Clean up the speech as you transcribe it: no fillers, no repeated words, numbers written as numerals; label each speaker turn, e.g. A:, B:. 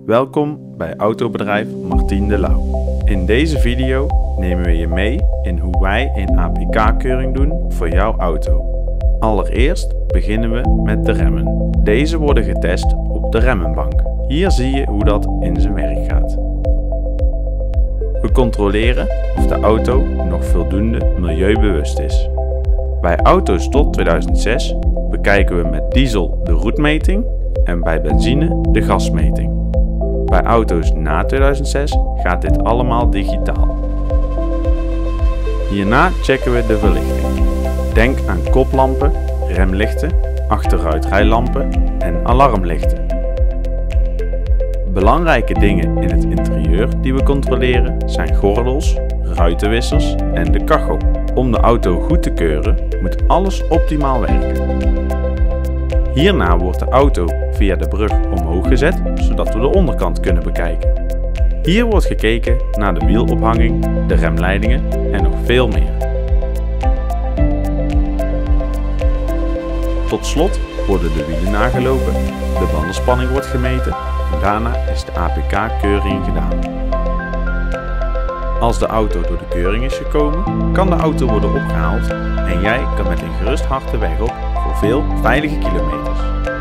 A: Welkom bij autobedrijf Martien de Lauw. In deze video nemen we je mee in hoe wij een APK-keuring doen voor jouw auto. Allereerst beginnen we met de remmen. Deze worden getest op de remmenbank. Hier zie je hoe dat in zijn werk gaat. We controleren of de auto nog voldoende milieubewust is. Bij auto's tot 2006 bekijken we met diesel de roetmeting en bij benzine de gasmeting. Bij auto's na 2006 gaat dit allemaal digitaal. Hierna checken we de verlichting. Denk aan koplampen, remlichten, achteruitrijlampen en alarmlichten. Belangrijke dingen in het interieur die we controleren zijn gordels, ruitenwissers en de kachel. Om de auto goed te keuren moet alles optimaal werken. Hierna wordt de auto via de brug omhoog gezet, zodat we de onderkant kunnen bekijken. Hier wordt gekeken naar de wielophanging, de remleidingen en nog veel meer. Tot slot worden de wielen nagelopen, de bandenspanning wordt gemeten en daarna is de APK-keuring gedaan. Als de auto door de keuring is gekomen, kan de auto worden opgehaald en jij kan met een gerust hart de weg op voor veel veilige kilometers.